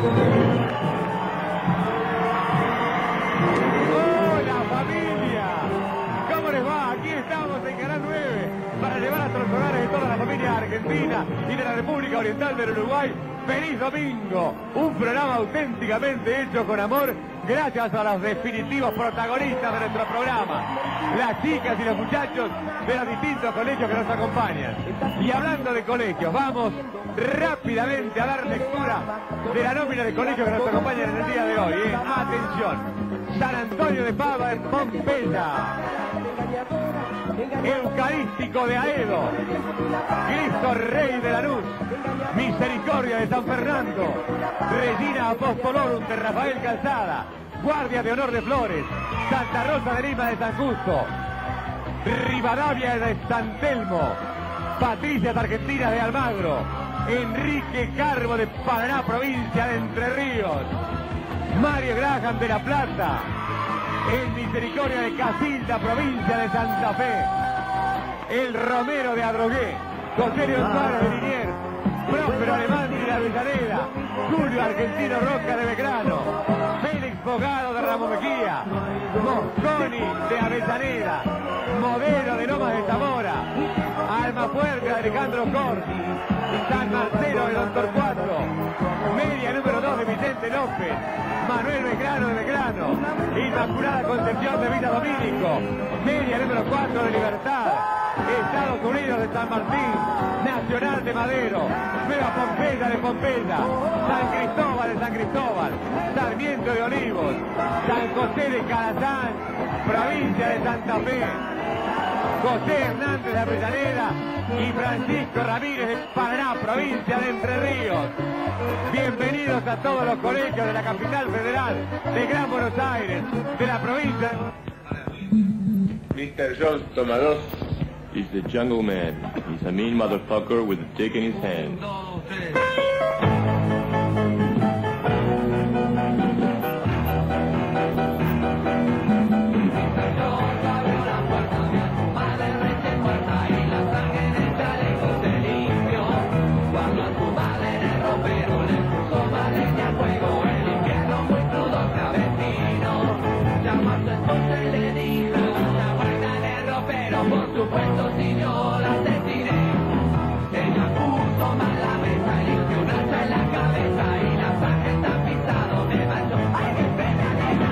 Hola familia, ¿cómo les va? Aquí estamos en Canal 9 para llevar a los hogares de toda la familia argentina y de la República Oriental del Uruguay. ¡Feliz domingo! Un programa auténticamente hecho con amor gracias a los definitivos protagonistas de nuestro programa, las chicas y los muchachos de los distintos colegios que nos acompañan. Y hablando de colegios, vamos rápidamente a dar lectura de la nómina de colegios que nos acompañan en el día de hoy. Atención, San Antonio de Padua en Pompeya, Eucarístico de Aedo, Cristo Rey de Lanús, Misericordia de San Fernando, Regina Apostolorum de Rafael Calzada, Guardia de Honor de Flores, Santa Rosa de Lima de San Justo, Rivadavia de San Telmo, Patricias Argentinas de Almagro, Enrique Carbo de Paraná, provincia de Entre Ríos, Mario Graham de La Plata, el Misericordia de Casilda, provincia de Santa Fe, el Romero de Adrogué, José León Suárez de Liniers, Próspero Alemán de la Avellaneda, Julio Argentino Roca de Belgrano, Félix Bogado de Ramos Mejía, Mosconi de Avellaneda, Modelo de Lomas de Zamora, Almafuerte de Alejandro Corsi, San Marcelo de Don Torcuato, media número 2 de Vicente López, Manuel Belgrano de Belgrano, Inmaculada Concepción de Villa Domínico, media número 4 de Libertad, Estados Unidos de San Martín, Nacional de Madero, Nueva Pompeya de Pompeya, San Cristóbal de San Cristóbal, Sarmiento de Olivos, San José de Calazán, provincia de Santa Fe, José Hernández de Avellaneda y Francisco Ramírez de Paraná, provincia de Entre Ríos. Bienvenidos a todos los colegios de la capital federal, de Gran Buenos Aires, de la provincia. Mr. Jones, toma 2. He's the jungle man. He's a mean motherfucker with a dick in his hand. Por supuesto, si yo la asesiné, ella puso mal la mesa y limpió un hacha en la cabeza y la sargenta pisado me manchó. ¡Ay, qué pena,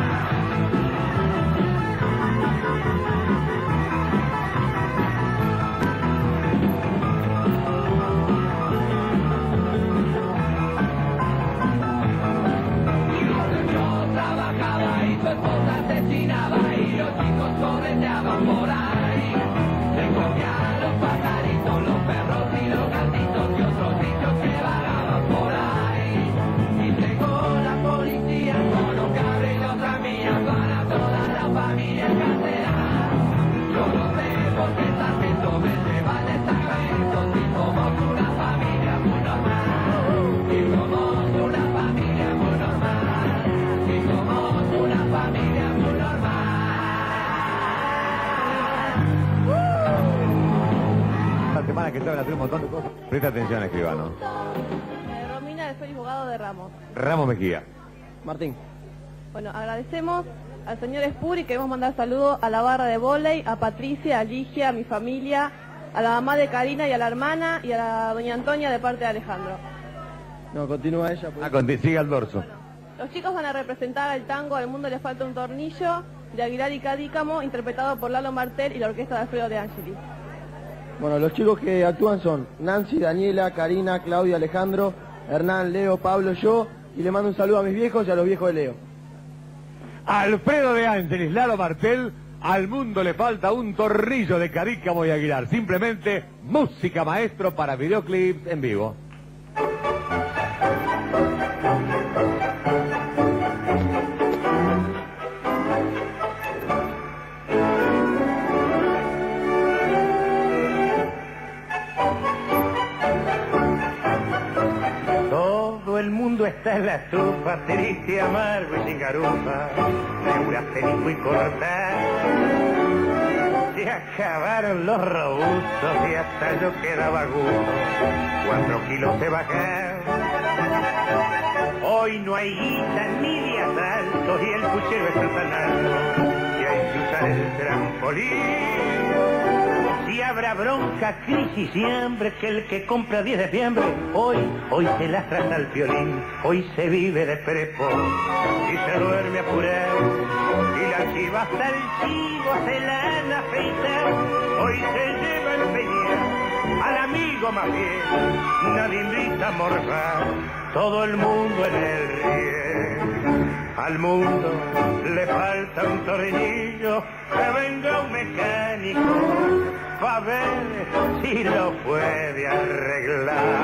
yo trabajaba y su esposa asesinaba y los chicos correteaban por ahí. Se comían los pajaritos, los perros y los gatitos y otros bichos que vagaban por ahí. Y llegó la policía con un cabre y otra mía para toda la familia encarcelada. Yo no sé por qué sargento me lleva al destacamento si somos una familia muy normal. Si somos una familia muy normal. Si somos una familia muy normal. Semana que saben hacer un montón de cosas. Presta atención, escribano. Romina de Félix Bogado de Ramos. Ramos Mejía. Martín. Bueno, agradecemos al señor Espuri, queremos mandar saludos a la barra de vóley, a Patricia, a Ligia, a mi familia, a la mamá de Karina y a la hermana y a la doña Antonia de parte de Alejandro. No, continúa ella. Pues. Sigue al dorso. Los chicos van a representar el tango Al mundo le falta un tornillo de Aguilar y Cadícamo, interpretado por Lalo Martel y la orquesta de Alfredo de Angeli. Bueno, los chicos que actúan son Nancy, Daniela, Karina, Claudia, Alejandro, Hernán, Leo, Pablo, yo, y le mando un saludo a mis viejos y a los viejos de Leo. Alfredo de Ángeles, Lalo Martel, Al mundo le falta un tornillo de Cadícamo y Aguilar. Simplemente música, maestro, para videoclips en vivo. El mundo está en la estufa, triste, amargo y sin garufa, segura, cenizo y cortar. Se acabaron los robustos y hasta yo quedaba gusto, 4 kilos de bajar. Hoy Hoy no hay guita ni de asalto y el puchero está tan alto que hay que usar el trampolín. Si habrá bronca, crisis y hambre, que el que compra 10 de fiambre, hoy se lastra hasta el violín, hoy se vive de prepo y se duerme apurado. Y la chiva hasta el chivo se la han afeitado, hoy se lleva el peñar al amigo más bien, nadie invita a morfar, todo el mundo en el riel. Al mundo le falta un tornillo, que venga un mecánico pa' ver si lo puede arreglar.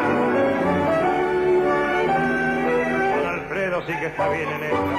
Don Alfredo sí que está bien en esto.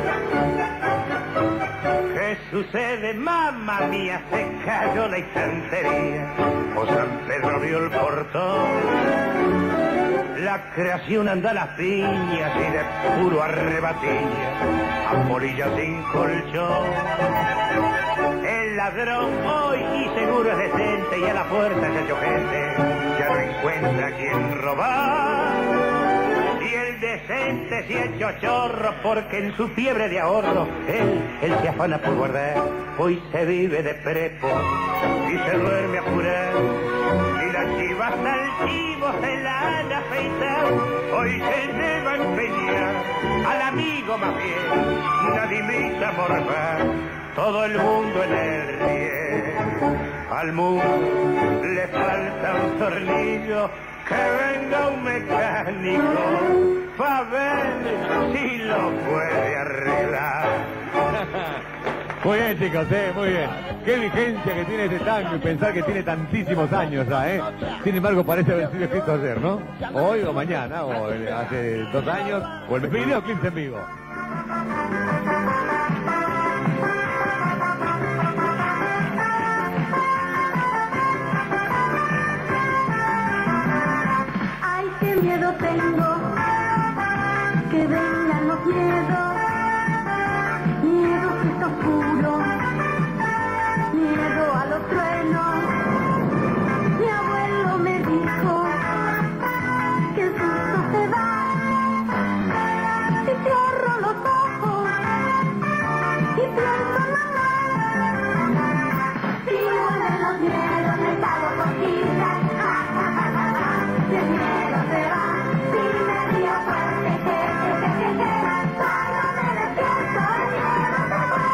¿Qué sucede? Mamma mía, se cayó la estantería, o San Pedro vio el portón. La creación anda a las piñas y de puro arrebatilla, a polilla sin colchón. El ladrón hoy y seguro es decente y a la fuerza se ha hecho gente, ya no encuentra a quien robar. Y el decente se ha hecho chorro porque en su fiebre de ahorro él se afana por guardar. Hoy se vive de prepo y se duerme apurado. Y la chiva hasta el chivo se la han afeitado, hoy se lleva a empeñar al amigo más bien, nadie invita a morfar, todo el mundo en el riel. Al mundo le falta un tornillo, que venga un mecánico pa' ver si lo puede arreglar. Muy bien, chicos, muy bien. Qué vigencia que tiene este tango y pensar que tiene tantísimos años ya, Sin embargo, parece haber sido escrito ayer, ¿no? Hoy o mañana, o hace 2 años, o el videoclip en vivo. Ay, qué miedo tengo, que vengan los miedos. Miedo que es oscuro, miedo a los truenos. Mi abuelo me dijo que el susto se va si cierro los ojos y pienso nada. Si vuelven los miedos, les hago cosquillas. Si el miedo se va, si me río fuerte, cuando me despierto el miedo se va.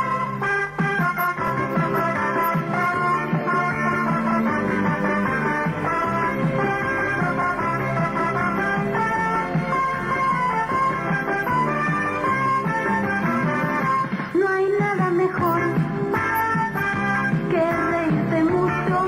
No hay nada mejor que reírse mucho.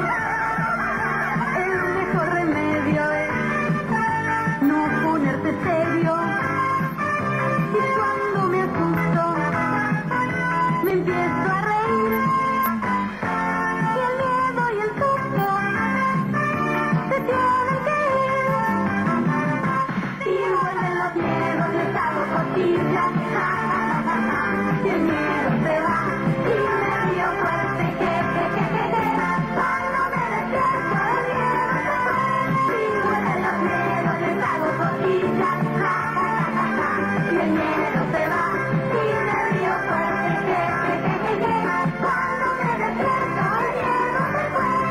El mejor remedio es no ponerse serio. Y cuando me asusto, me empiezo a reír. Y el miedo y el susto se tienen que ir. Si vuelven los miedos, les hago cosquillas. Si el miedo se va y me río fuerte, cuando me despierto el miedo se va. Si vuelven los miedos, les hago cosquillas. Si el miedo se va y me río fuerte, cuando me despierto el miedo se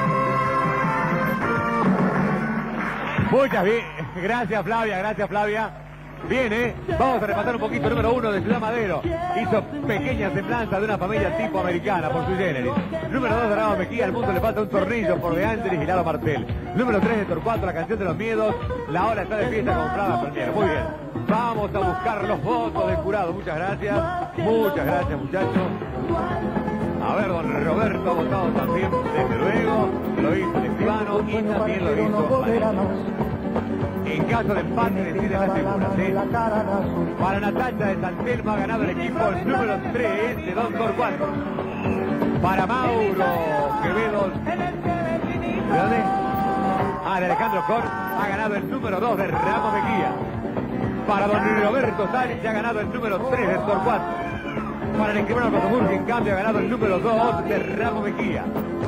fue. Muchas bien. Gracias, Flavia, gracias, Flavia. Bien, Vamos a repasar un poquito. Número 1 de Ciudad Madero. Hizo pequeña semblanza de una familia tipo americana, por su generis. Número 2 de Ramos Mejía, al mundo le falta un tornillo, por De Andres y Lalo Martel. Número 3 de Torcuato, la canción de los miedos. La hora está de fiesta con Prada Ferniero. Muy bien. Vamos a buscar los votos del jurado. Muchas gracias, muchachos. A ver, don Roberto ha votado también, desde luego. Lo hizo el escribano y también lo hizo María. En caso de empate deciden las figuras, Para Natacha de San Telmo ha ganado el equipo número 3 de Don Torcuato. Para Mauro Quevedo, ¿de dónde? De Alejandro Cor, ha ganado el número 2 de Ramos Mejía. Para don Roberto Sánchez ha ganado el número 3 de Torcuato. Para el escribano Cotomurgi, en cambio, ha ganado el número 2 de Ramos Mejía.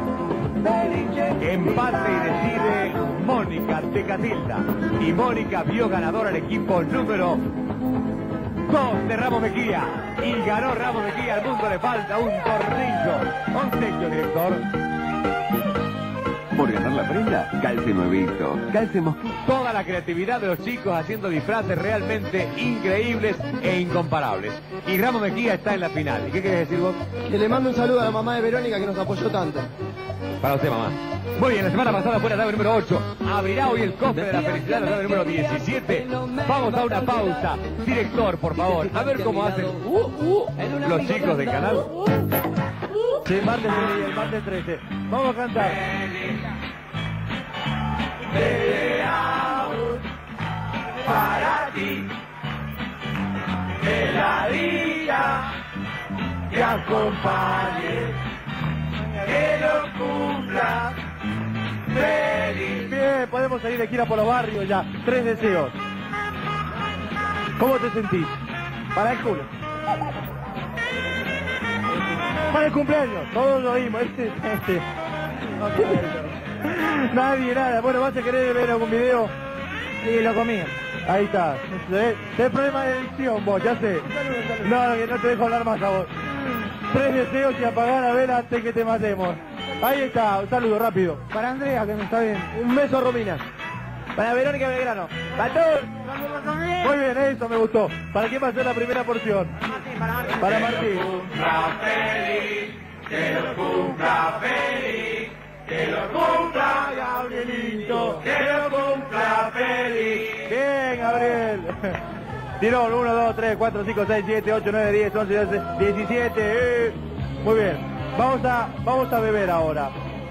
Empate y decide Mónica de Catilda. Y Mónica vio ganador al equipo número 2 de Ramos Mejía. Y ganó Ramos Mejía. Al mundo le falta un tornillo. Obsequio, director. Por ganar la prenda, calce nuevito, calce mosquito. Toda la creatividad de los chicos haciendo disfraces realmente increíbles e incomparables. Y Ramos Mejía está en la final. ¿Y qué querés decir vos? Que le mando un saludo a la mamá de Verónica que nos apoyó tanto. Para usted, mamá. Muy bien, la semana pasada fue la llave número 8. Abrirá hoy el cofre de la felicidad, la llave número 17. Vamos a una pausa. Director, por favor, a ver cómo hacen los chicos del canal. Sí, el martes 13. Vamos a cantar. Para ti, que la vida te acompañe, que lo cumpla feliz. Bien, podemos salir de gira por los barrios ya. 3 deseos. ¿Cómo te sentís? Para el culo. Para el cumpleaños. Todos lo oímos. Nadie, nada. Bueno, ¿vas a querer ver algún video? Sí, lo comí. Ahí está. Es problema de edición, vos, ya sé. No, que no te dejo hablar más a vos. 3 deseos y apagar la vela antes que te matemos. Ahí está, un saludo rápido. Para Andrea, que me está bien. Un beso a Romina. Para Verónica Belgrano. ¡Para todos! Muy bien, eso me gustó. ¿Para quién va a ser la primera porción? Para Martín. Que lo cumpla feliz, que lo cumpla Gabrielito, que lo cumpla feliz. Bien, Gabriel. Tirón, 1, 2, 3, 4, 5, 6, 7, 8, 9, 10, 11, 12, 17. Muy bien. Vamos a beber ahora.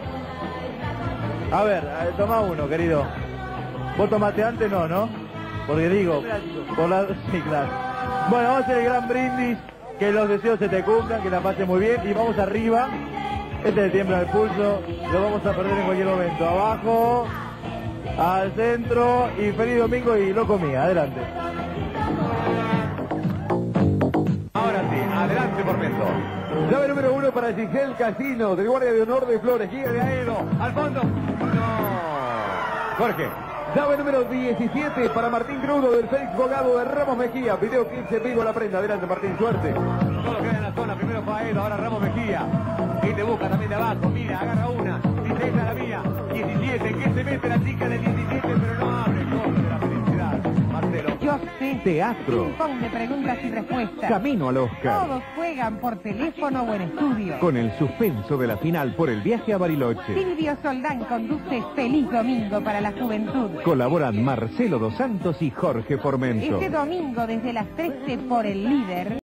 A ver, toma uno, querido. ¿Vos tomaste antes? No. Porque digo, por la... Sí, claro. Bueno, vamos a hacer el gran brindis. Que los deseos se te cumplan, que la pases muy bien. Y vamos arriba. Este es el tiemblo del pulso. Lo vamos a perder en cualquier momento. Abajo, al centro. Y feliz domingo y lo comía. Adelante. Ahora sí, adelante por Mendoza. Llave número 1 para Giselle Casino, del Guardia de Honor de Flores. Guía de Aedo, al fondo. No. Jorge. Llave número 17 para Martín Crudo, del Félix Bogado de Ramos Mejía. Videoclip en vivo a la prenda. Adelante, Martín, suerte. Todo queda en la zona. Primero fue Aedo, ahora Ramos Mejía. Y te busca también de abajo. Mira, agarra una. Dice, esa la mía. 17. ¿En qué se mete la chica de 17? Pero no abre. Corre la felicidad. Marcelo. Yo sé. Teatro. Ping pong de preguntas y respuestas. Camino al Oscar. Todos juegan por teléfono o en estudio. Con el suspenso de la final por el viaje a Bariloche. Silvio Soldán conduce Feliz Domingo para la Juventud. Colaboran Marcelo Dos Santos y Jorge Formento. Este domingo desde las 13 por El Líder.